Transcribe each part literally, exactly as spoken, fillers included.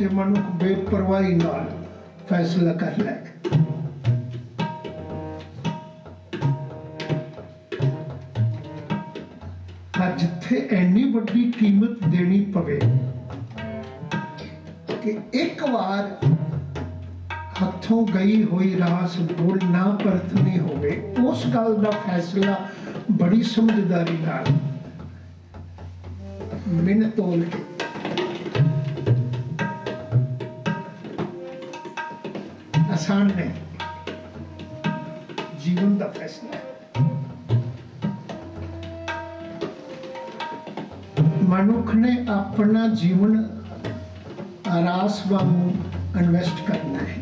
ते मनुख बेपरवाही नाल फैसला कर लै। पर जिथे इन्नी वड्डी कीमत देनी पवे कि एक बार हथों गई हुई रास मुड़ ना परतनी होवे, उस गल दा फैसला बड़ी समझदारी नाल मिन तोल के आसान नहीं, जीवन का फैसला है। मनुख ने अपना जीवन आरास वांगू इन्वेस्ट करना है।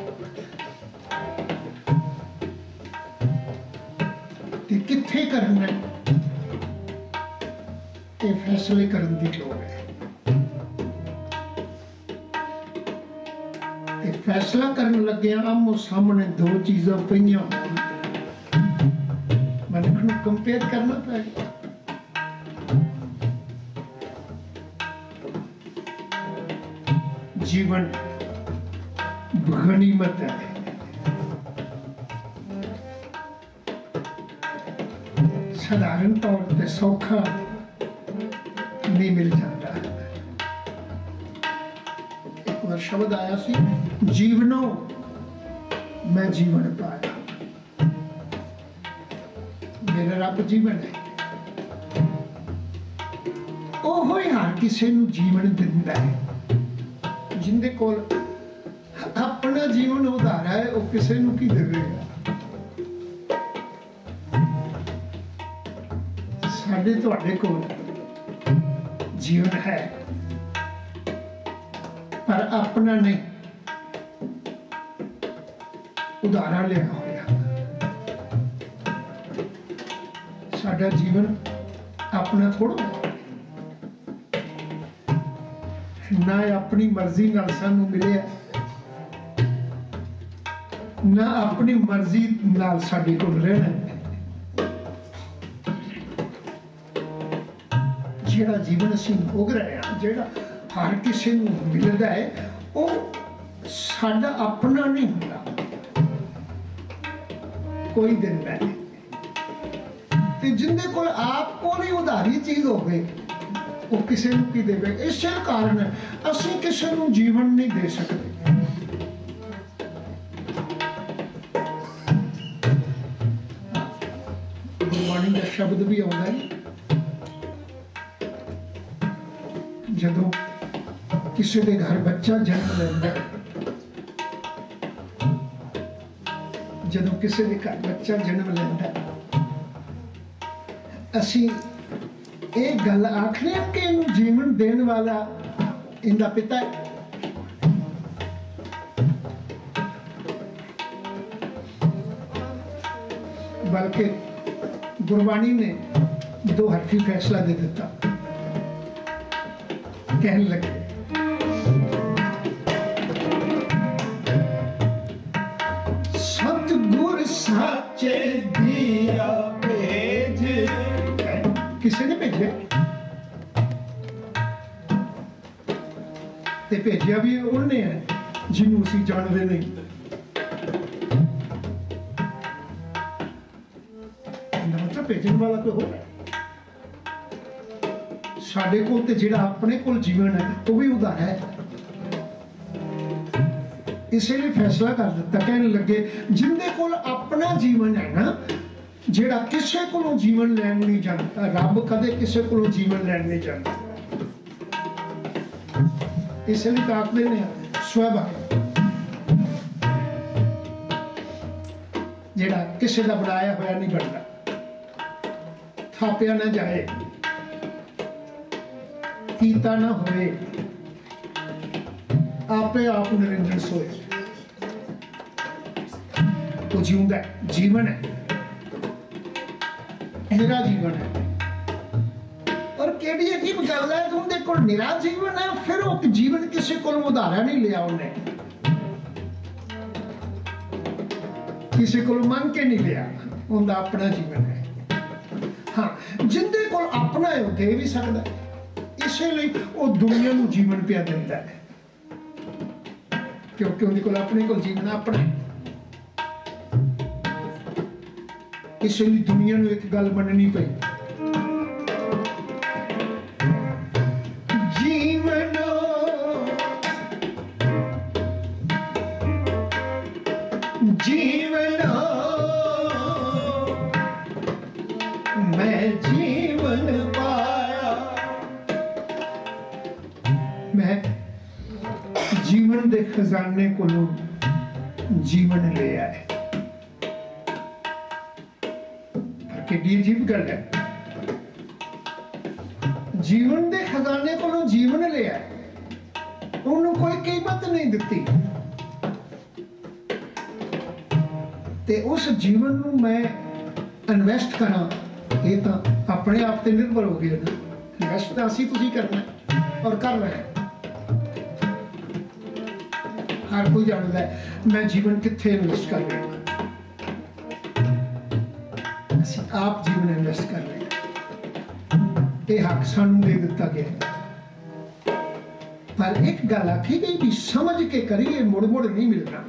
ते कित्थे करना है, ये फैसले करने की लोड़ है। ते फैसला करने लगे आमो सामने दो चीज़ां पईयां, मनुख नूं कंपेयर करना पड़ेगा। जीवन गनीमत है, साधारण तौर पर सौखा नहीं मिल जाता। एक बार शब्द आया सी, जीवनो मैं जीवन पाया, मेरा रब जीवन है। ओहो हर किसी नूं जीवन दिंदा है। जिंदे कोल अपना जीवन उधारा है, वो किसी नूं की देवेगा। साडे तुहाडे कोल जीवन है, पर अपना नहीं, उधारा लिया होया। साडा जीवन अपना थोड़ा ना अपनी मर्जी नाल सानू मिले, ना अपनी मर्जी नाल साडे कोल रहना। जेड़ा जीवन असीं भोग रहे हैं, जेड़ा हर किसी नूं मिलदा है, वो साडा अपना नहीं हुंदा, कोई दिंदा नहीं। ते जिंदे कोल आप कोल ही उधारी चीज होवे, वो किसी नूं की देवे। इस कारण असीं किसी नूं जीवन नहीं दे सकते। गुरबाणी का शब्द भी आउंदा है, जदों किसी के घर बच्चा जन्म लैंदा, जदों किसी के घर बच्चा जन्म लैंदा, असीं एक गल आखने कि इन्हूं जीवन देने वाला इनका पिता है। बल्कि गुरबाणी ने दो हरफी फैसला दे दिता, कहने लगे सतगुर साचे दिया भेज। किसी ने भेजे ते भेजिया भी उन्होंने है जिन्हों असीं जानते नहीं। मतलब भेजने वाला कोई हो, साडे कोल ते जिहड़ा अपने कोल जीवन है वो भी उधार है। इसलिए फैसला कर दिता, कहने लगे जिंदे कोल अपना जीवन है ना, जेड़ा किसी को जीवन लैन नहीं जानता, रब कदे किसी को जीवन लैन नहीं जानता। इसलिए कहते हैं स्वभाव, जेड़ा किसी का बनाया होया नहीं बनता, थापिया ना जाए, कीता ना होए, आपे आप निरंजन सोए, तो जीवंदा है, जीवन है, निरा जीवन है। और केड़ी अजीब गल है, तुम देखो निरा जीवन है, फिर वो जीवन किसी को उधारा नहीं लिया, उन्हें किसी को मांग के नहीं लिया, उनका अपना जीवन है। हाँ, जिंदे को अपना है वो दे भी सकता है, इसलिए वो दुनिया को जीवन पिया देता है। क्योंकि उनके कोल अपने कोल जीवन अपना। इसलिए दुनिया नूं एक गल मननी पई, जीवन जीवन मैं जीवन पाया, मैं जीवन दे खजाने कोलों जीवन ले आए। कि अजीब गल है, जीवन दे खजाने कोलों जीवन ले आए, उन्होंने कोई कीमत नहीं दी, ते उस जीवन नूं मैं इन्वेस्ट करा, ये तो अपने आप ते निर्भर हो गया ना। इन्वेस्ट तो असी तुसी करना और कर रहे हैं। हर कोई जानता है मैं जीवन कित्थे इन्वेस्ट कर रहा हूं, आप जीवन इन्वेस्ट कर रहे हैं। ये हक सानू दे दिता गया, पर एक गल आखी गई भी समझ के करिए, मुड़ मुड़ नहीं मिलना।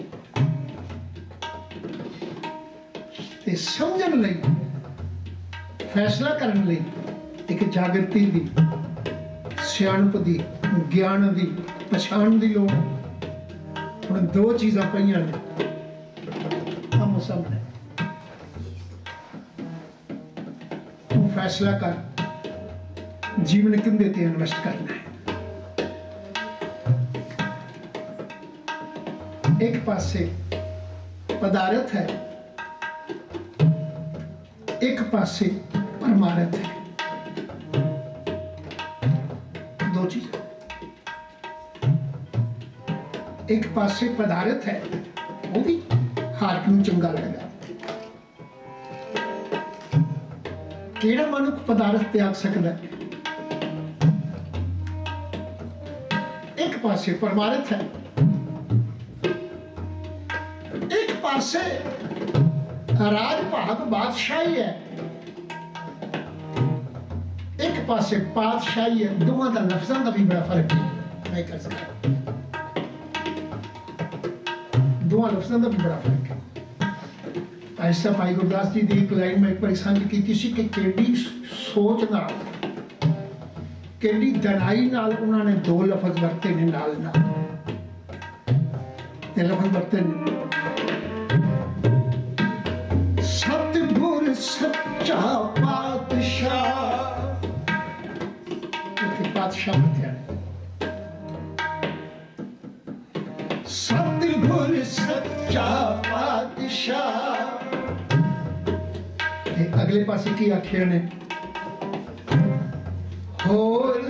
ते समझण लई, फैसला करने लई एक जागृति दी, सियाणप दी, ज्ञान दी, पछाण दी लोड़। हुण दो चीज़ां पईयां ने आमो सामने, फैसला कर जीवन किंदे ते इन्वेस्ट करना है। एक पासे पदार्थ है, एक पासे परमार्थ है, दो चीज। एक पासे पदार्थ है, वो भी हार्ट नूं चंगा लगेगा। केड़ा मनुख पदार्थ त्याग सकता है? एक पासे परमार्थ है, एक पासे राज भाग बादशाही है, एक पासे पातशाही है। दोवां दा लफ्ज़ां दा भी बड़ा फर्क है, मैं कर सकता, दोवां लफ्ज़ां दा भी बड़ा फर्क है। ऐसा भाई गुरदास जी की एक लाइन में एक बार साझी की थी कि केडी सोच नाल, केडी दनाई नाल उन्होंने दो लफ्ज वरते ने नाल नाल। ये लफ्ज वरते ने सतगुर सच्चा पातशाह, पातशाह बताया सतगुर सच्चा पातशाह। अगले पासे की आखिया ने होर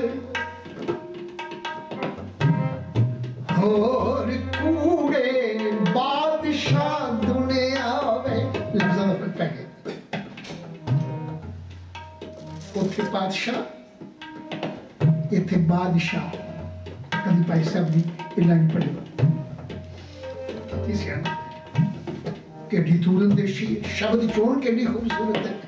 होर कूड़े बादशाह दुनिया में। लफ्ज़ां दा फर्क पै गया, उत्थे पातशाह, इत्थे बादशाह। कभी भाई साहब दी ये लाइन पढ़ी, केडी दूरंदेशी शब्द चोण केडी खूबसूरत है।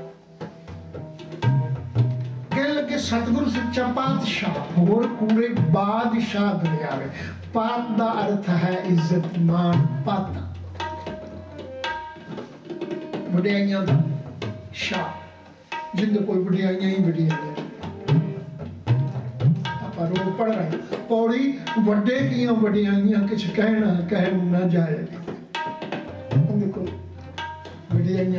कह लगे सतगुरु सच्चा पातशाह, होर कूड़े बादशाह दुनिया में। पात दा अर्थ है इज्जत मान, पाता वड्याइयां दा शाह, जिंदे कोल वड्याइयां ही वड्याइयां। आपां रोज पढ़ रहे पौड़ी वड्डे कियां वड्याइयां किछ कहना कहन न जाए। देखो वड्याइयां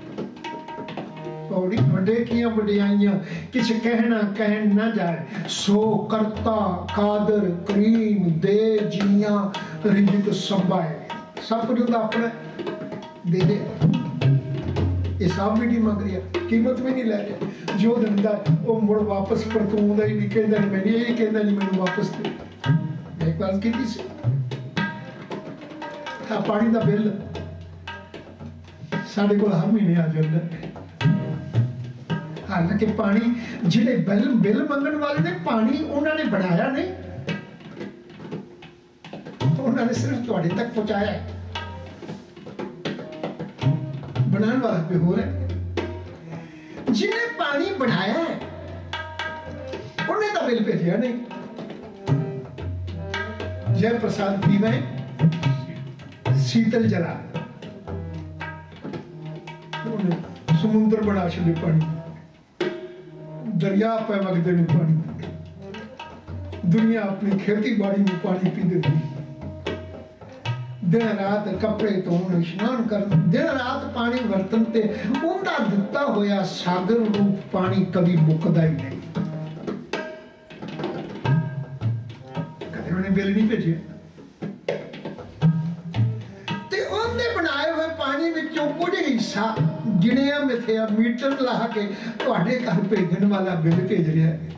पौड़ी वड्डे कियां वड्याइयां किछ कहना कहन न जाए। सो करता कादर करीम दे जियां रिजिक संभाए। सब कुछ उनका अपना दे दे, हिसाब भी नहीं मंग रहा, कीमत भी नहीं लै रहा। जो दिंदा वो मुड़ वापस परतूंदा ही नहीं, कहता नहीं मैंने यही कहता नहीं मैंने वापस दे। मैं एक बात की सी, पानी का बिल साढ़े को हर महीने आ जाता। हालांकि पानी जिहड़े बिल बिल मंगण वाले ने पानी उन्होंने बनाया नहीं, उन्होंने सिर्फ तुहाडे तक पहुंचाया है। बनाने वाला कोई हो रहा है, जिन्हें पानी बनाया है उन्हें तो बिल भेजा नहीं। जय प्रसाद पीवे शीतल जला, समुद्र बना छे पानी, दरिया पे वगदे ने पानी, दुनिया अपनी खेती बाड़ी में पानी पी देती, दिन रात कपड़े धोने स्नान कर, दिन रात पानी वरतन ते उनका दिता होया सागर रूप पानी कभी मुकदा ही नहीं। कदे उन्हें बिल नहीं भेजे ते उन्हें बनाए हुए पानी विचों कुछ हिस्सा गिणिया मिथया मीटर ला के तुहाडे घर भेजण वाला बिल भेज रहा है,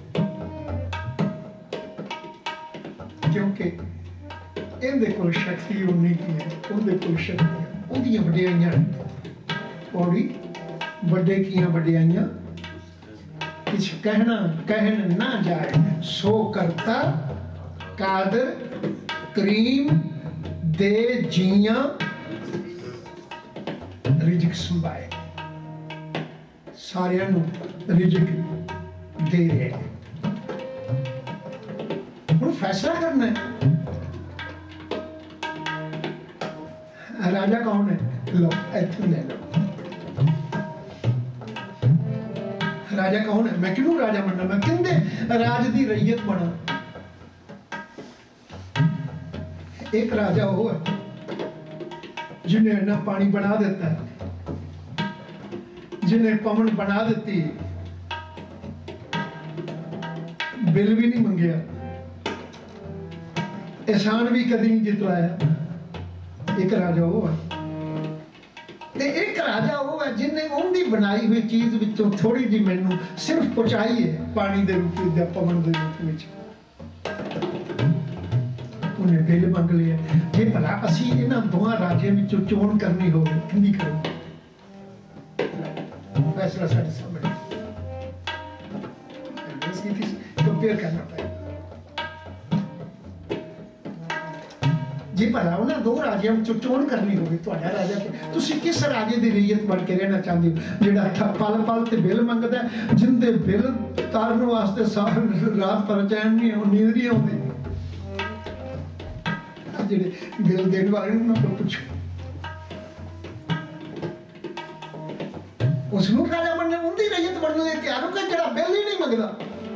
क्योंकि इहदे कोल शक्ति उन्नी की है, उहदे कोल शक्ति है, उहदियां वडियाइयां पौड़ी वड्डे कीयां वडियाइयां किछ कहना कहन ना जाए, सो करता कादर करीम दे जियां रिजक संभाए, सारियां नूं रिजक दे रहे हैं। हुण फैसला करना है राजा कौन है, लो इत्थों ले लो, राजा कौन है, मैं क्यों राजा बनना, मैं किंदे राज दी रैयत बना। एक राजा वो है जिन्हें ना पानी बना देता है, जिन्हें पवन बना देती, बिल भी नहीं मंगया, एहसान भी कभी नहीं जितवाया। एक राजा वो है, एक राजा वो है जिन्हें उनकी बनाई हुई चीज विचों थोड़ी जी मैनू सिर्फ पहुंचाई है पानी दे रूप में, पवन दे रूप में, उन्हें बिल मंग लिया। जे भला असी इन्हां दोवां राजियां विचों चोण करनी हो किंदी करो, फैसला साडे सामने कंपेयर करना पड़ेगा। जे भला उन्हां दो राजियां विचों चोण करनी होवे, तुहाडा राजा कि तुसीं किस राजे दी रैयत बन के रहना चाहते हो, जिहड़ा पल पल ते बिल मंगदा, जिंदे बिल तारन वास्ते सारी रात पर चैन नहीं, नींद नहीं आउंदी। जिहड़े बिल देण वाले उन्हां कोल पुछो, उसनूं राजा बनने उनकी रैयत बनने लई तैयार हो के, जिहड़ा बिल ही नहीं मंगदा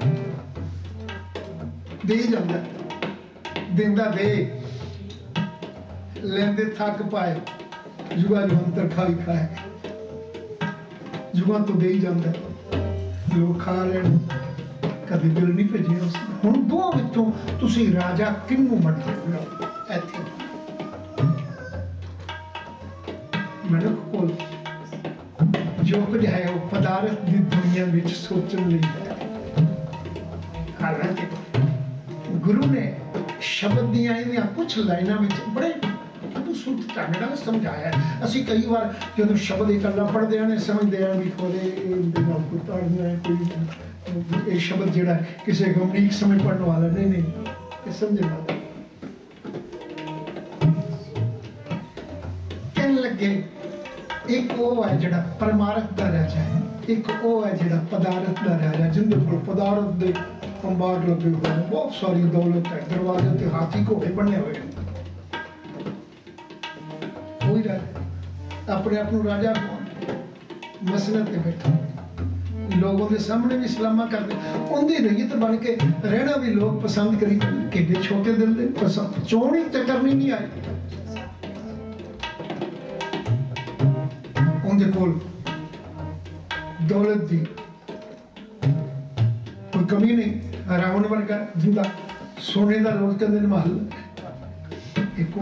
दे जांदा, दिंदा दे, लेंदे थक पाए, जुआ जुगंतर खाई खाए, जुआ तो दे ही जाता, लोग खा लेन, कभी बिल नहीं भेजे उसने। हुण दो विचों तुसीं राजा किनू मनदे हो? इत्थे मनुख कोल जो कुछ है वो पदार्थ की दुनिया विच सोचण लई है। हालांकि गुरु ने शब्द दियां इहदियां कुछ लाइनां विच बड़े सुध ढंग नाल समझाया। असीं कई बार जदों शब्द इकल्ला पढ़दे हैं समझदे हैं भी थोड़े कोई ताड़ियां कोई ये शब्द जिहड़ा किसी गमनीक समझ पढ़ने वाला नहीं नहीं ये समझे वाला कहने लगे। एक वो है जिहड़ा परमार्थ दा राजा है, एक वो है जिहड़ा पदार्थ दा राजा, जिंदे कोल पदार्थ दे अंबार लगे हुए हैं, बहुत सारी दौलत है, दरवाजे ते हाथी घोड़े बने हुए हैं। कोई राजा अपने आप को राजा मसनत पे बैठा, लोगों के सामने भी सलामा करते, उनकी रैयत बन के रहना भी लोग पसंद करी। कि छोटे दिल दे पसंद चोण ही तो करनी नहीं आई। उनके कोल दौलत दी कोई कमी नहीं, रावण वर्गा जिंदा सोने का रोज कहते महल एक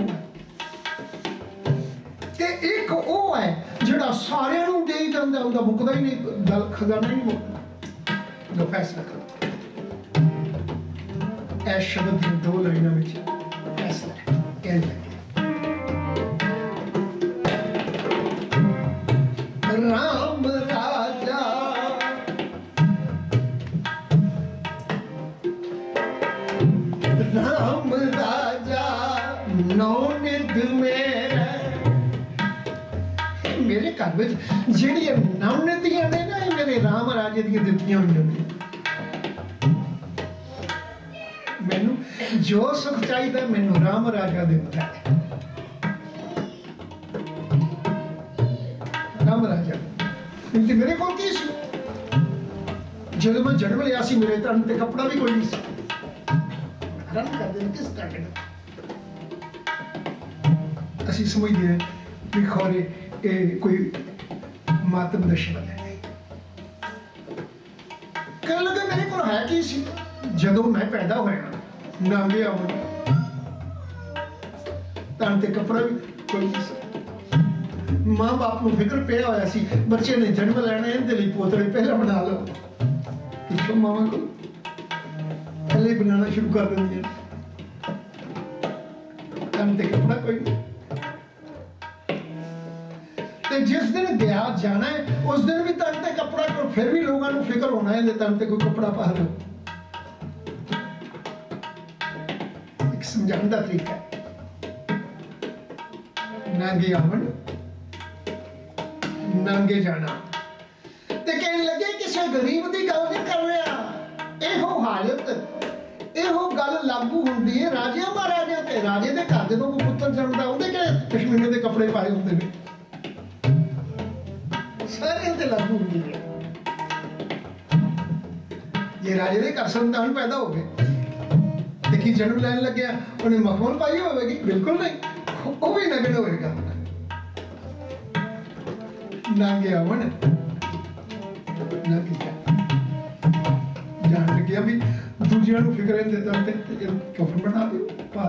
एक वो है जिहड़ा सारियां नूं दे जांदा, उहदा मुकदा ही नहीं, दल खजाना ही नहीं मुकदा। जो फैसला कर ऐ शब्द दी दो लाइनां विच फैसला कहण लगे। राम राजा राम राजा नौनिध मेरा, मेरे घर में ਜਿਹੜੀਆਂ ਨਵਨਿਧੀਆਂ ਨੇ ਨਾ ਇਹ ਮੇਰੇ ਰਾਮ ਰਾਜੇ ਦੀਆਂ ਦਿੱਤੀਆਂ ਹੋਈਆਂ ਨੇ। ਮੈਨੂੰ जो सुख चाहिए मैनू राम राजा दिता है। राम राजा क्योंकि मेरे को की सी जो मैं जन्म लिया सी मेरे तन ते कपड़ा भी कोई नहीं सी। रन कर दे किस तरह असी समझते हैं कि खौरे ए कोई मातम दा शब्द है। कह लगे मेरे को है की सी जदों मैं पैदा होया नांगे आवन तन ते कपड़ा भी कोई नहीं सी। मां बाप को फिक्र पिया होया सी बच्चे ने जन्म लेना इहदे लई पोतड़े पहला बना लो। पिछों मावां को पहले बनाना शुरू कर देंदियां तन ते कपड़ा कोई नहीं। ते जिस दिन गया जाना है उस दिन भी तन ते कपड़ा को फिर भी लोगों को फिक्र होना है तन ते कोई कपड़ा पा लो। एक समझाने का तरीका है नांगे आवन नांगे जाना ते कहने लगे किसी गरीब की गल नहीं कर रहा। इहो हालत इहो गल लागू होंदी है राजे महाराजे ते। राजे दे घर जदों कोई पुत्तर जन्मदा उहदे कि कश्मीरी दे कपड़े पाए हुंदे ने सारे ते लागू होंदी है। ये राजे दे घर संतान पैदा हो गए ते की जन्म लैन लग्या उन्हें मखमल पाई होवेगी? बिल्कुल नहीं, वो भी नग्न होएगा। नांगे आवन नांगे जान लग्या भी दूजियां नूं फिक्र देता ते कफन बना दो पा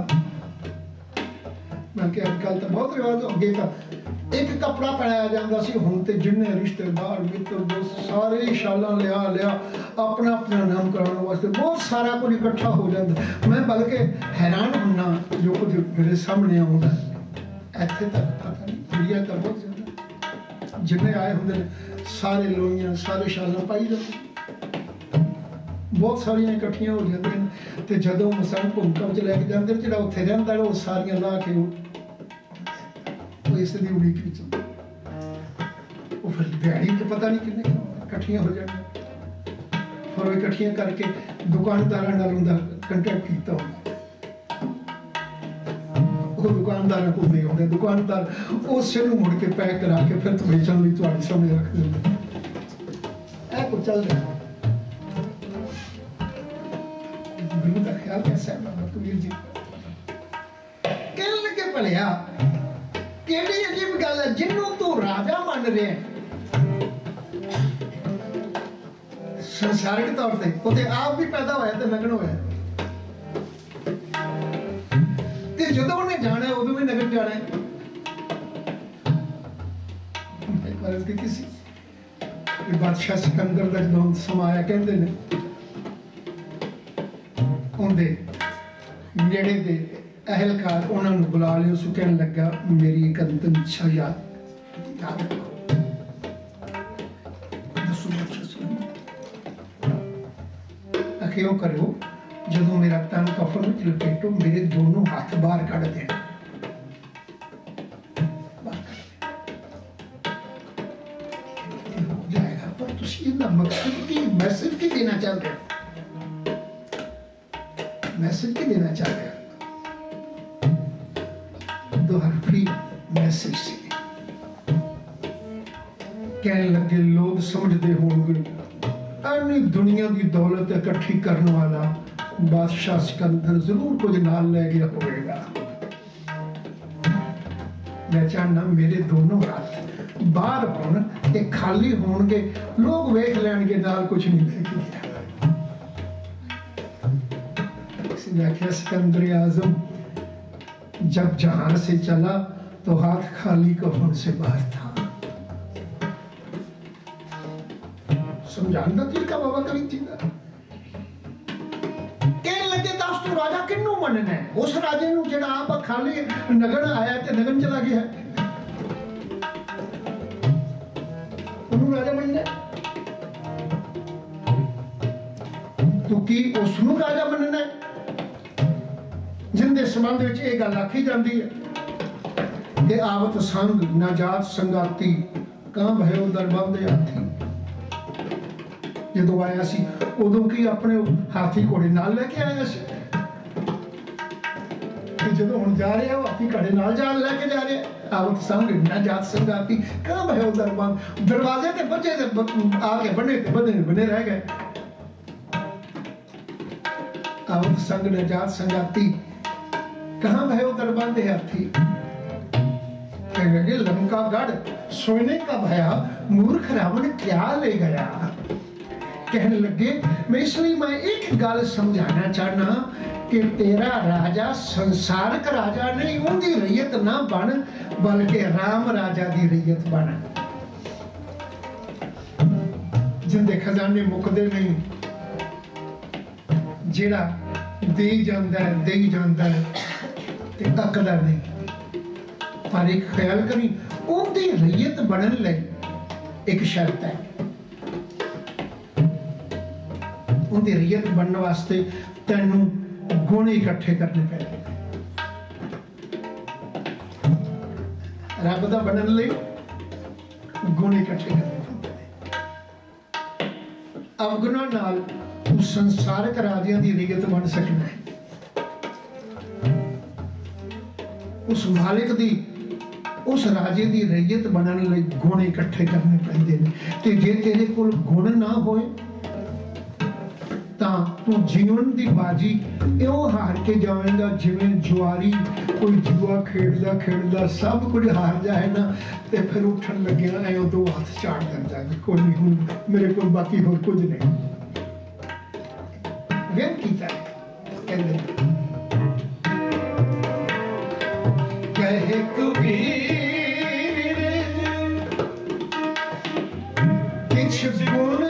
मैं क्या अजकल तो बहुत रिवाज अगे का एक कपड़ा पहनाया जाता सी। हुण ते जिन्ने रिश्तेदार मित्र दोस्त सारे शाला लिया लिया अपना अपना नाम कराने वास्ते बहुत सारा कुछ इकट्ठा हो जाता। मैं बल्कि हैरान होना जो कुछ मेरे सामने आउंदा इत्थे तक पता नहीं दुनिया का बहुत ज्यादा जिन्ने आए होंगे सारे लोइयां सारे शाला पाई जाते बहुत सारियां इकट्ठियां हो जांदियां ते जदों मसान भूमिका च लैके जांदे जिहड़ा उत्थे रहिंदा वो सारियां ला के वो इस दी उड़ीक विच वो फिर दिहाड़ी ते पता नहीं किन्ने इकट्ठियां हो जाणियां फिर वो इकट्ठियां करके दुकानदारां नाल उंदा कंटैक्ट कीता होंदा। दुकानदार को दे होंगे दुकानदार उस नूं मुड़ के पैक करा के फिर बेचण लई तुहाडे सामने रख दिंदे। ऐ कुछ चल रहा गुरु का ख्याल कैसा है बाबा कबीर जी कहने लगे भलिया केड़ी अजीब गल है जिन्हों तू राजा मन रहे संसारिक तौर से उते आप भी पैदा होया ते नग्न होया जदों उन्हें जाना है उदों भी नगन जाना है। एक बार उसकी किसी बादशाह सिकंदर का जदों समाया कहते ने उनके नेड़े दे अहलकार उन्होंने बुला लिया उसको कहने लगा मेरी एक अंतिम इच्छा याद याद रखो अखियों करो जदों मेरा तन कफन में लपेटो मेरे दोनों हाथ बाहर कढ़ देना हो जाएगा। पर तुसी इहदा मकसद की मैसेज की देना चाहते हो मैसेज की देना चाहते हो दो हरफी मैसेज से कहने लगे लोग समझते होंगे अन्य दुनिया की दौलत इकट्ठी करने वाला बादशाह सिकंदर जरूर कुछ नाल ले गया होगा। मैं चाहना मेरे दोनों हाथ बाहर होन ते खाली होंगे लोग वेख लेंगे नाल कुछ नहीं लेके गया। सिकंदर आजम जब जहां से चला तो हाथ खाली कफन से बाहर था। समझाना तरीका बाबा कबीर जी का तू राजा किन्नू मनना है उस राजे नूं जिहड़ा आप खाली नगन आया ते नगन चला गया उन्होंने राजा मनना तू की उसनूं राजा मनना है जिंदे संबंध विच ये गल आखी जाती है कि आवत संग नाजात संगाती कां भयो दरबंद हाथी। जदों आया सी उदों की अपने हाथी घोड़े नाल लेके आया सी उत्थे जो हुण जा रहे हो आपी घड़े नाल जान लैके जा रहे आवत संग ना जात संगाती कहाँ भयो दरबान दरवाजे ते बचे ते आके बने ते बने बने रह गए आवत संग न जात संगाती कहाँ भयो दरबान दे हाथी कहने लगे लंका गढ़ सोने का भया मूर्ख रावण क्या ले गया कहने लगे मैं इसलिए मैं एक गल समझाना चाहना कि तेरा राजा संसार का राजा नहीं उनकी रैयत ना बन बल्कि राम राजा दी रैयत बन जिंदे खजाने मुकदे नहीं जेड़ा दे जांदा है दे जांदा है ते अकदा नहीं पर एक ख्याल करी उनकी रैयत बनन लई एक शर्त है उनकी रैयत बनने वास्ते तेनू गुण इकट्ठे करने पैंदे रब दा बनन लई गुण इकट्ठे करने पैंदे अवगुणा नाल तू संसारक राजियां दी रैयत बन सकना है उस मालिक दी उस राजे दी रैयत बनन लई गुण इकट्ठे करने पैंदे ने ते जे तेरे कोल गुण ना होए तां तू जीवन दी बाजी इउं हार के जावेगा जिवें जुआरी कोई जुआ खेडदा खेडदा सब कुछ हार जाए ना ते फिर उठन लग्या ऐ दो हाथ चाड़ दिंदा कोई नहीं हुण मेरे कोल बाकी होर कुछ नहीं वेन कीता कहंदे कहे कबीर किछ गुण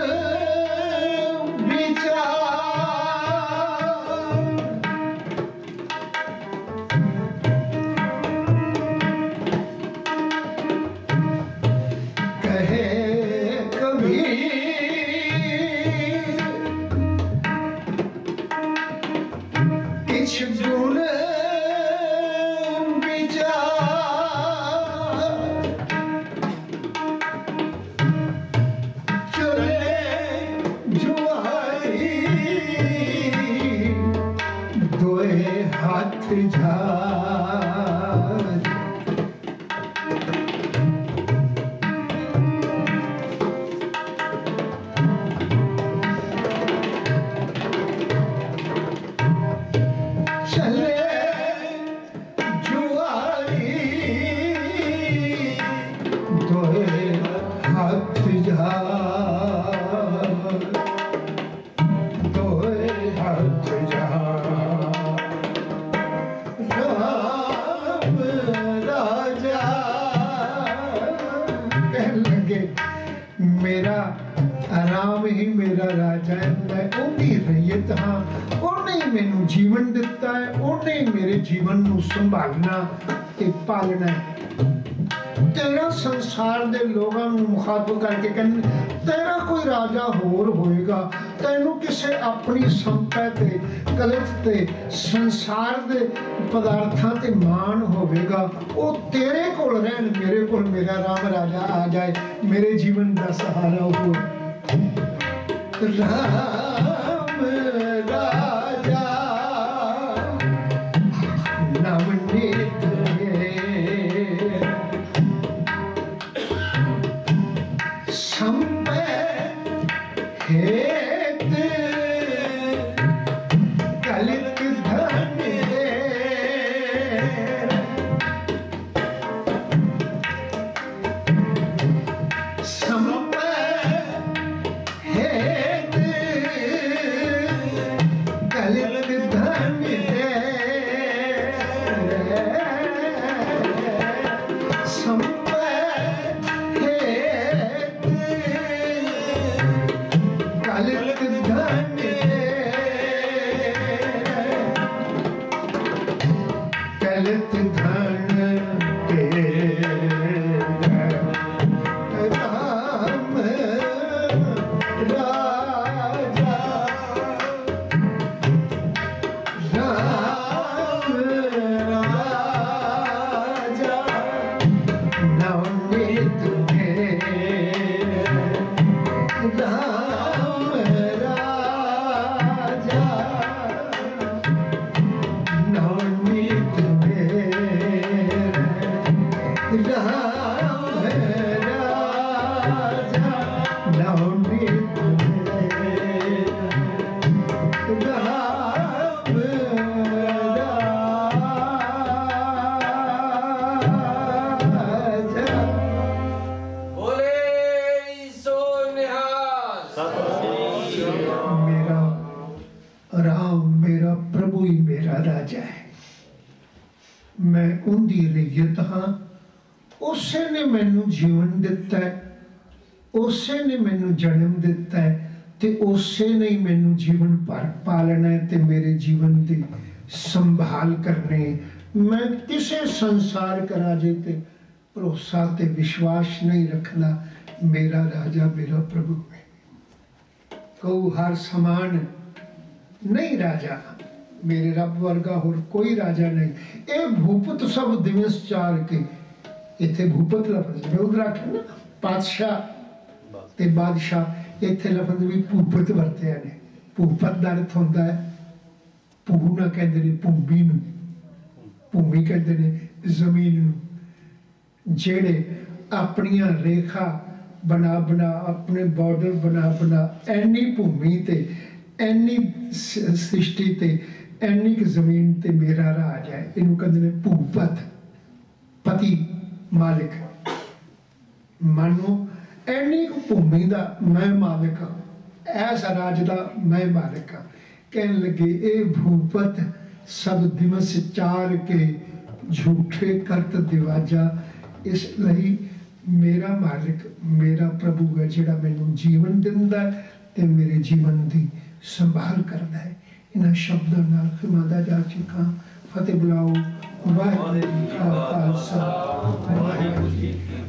संभालना ते पालना तेरा संसार दे लोगों मुखातब करके कहने तेरा कोई राजा होर होएगा तेनू किसे अपनी संपत्ति ते कलत ते संसार दे पदार्थां ते मान होवेगा वो तेरे कोल रहन मेरे कोल मेरा राम राजा आ जाए मेरे जीवन का सहारा हो राम राजा Namaste. मैं उनकी रैयत हाँ। उसे ने मैनू जीवन दिता है, उसे ने मैनू जन्म दिता है, ते उसे ने ही मैनू जीवन भर पालना है ते मेरे जीवन की संभाल करने। मैं किसी संसार का राजे ते भरोसा ते विश्वास नहीं रखना। मेरा राजा मेरा प्रभु है, कहू हर समान नहीं राजा, मेरे रब वर्गा होर कोई राजा नहीं। ये भूपत सब दिवस चार के, इत्थे भूपत लफ्ज में उधर आखे ना पातशाह ते बादशाह, इत्थे लफ्ज भी भूपत वरतिया ने। भूपत दा अर्थ होंदा है, भू ना कहंदे ने भूमि नूं, भूमि कहंदे ने जमीन नूं, जेड़े अपनियां रेखा बना बना अपने बॉर्डर बना बना ऐनी भूमि ते ऐनी सृष्टि ते ऐनी क जमीन ते मेरा राज है। इनू कहंदे ने भूपत, पति मालिक। मानो ऐनी क भूमि दा मैं मालिक हाँ, ऐसा राज दा मैं मालिक हाँ। कहन लगे ए भूपत सब दिवस चार के झूठे करत दिवाजा, इसलिए मेरा मालिक मेरा प्रभु है जिहड़ा मैनू जीवन दिंदा है ते मेरे जीवन की संभाल करता है। इन्हां शब्दों नाल खिमा दा जा चुका। फतेह बुलाओ। वाहिगुरू जी का खालसा, वाहिगुरू जी की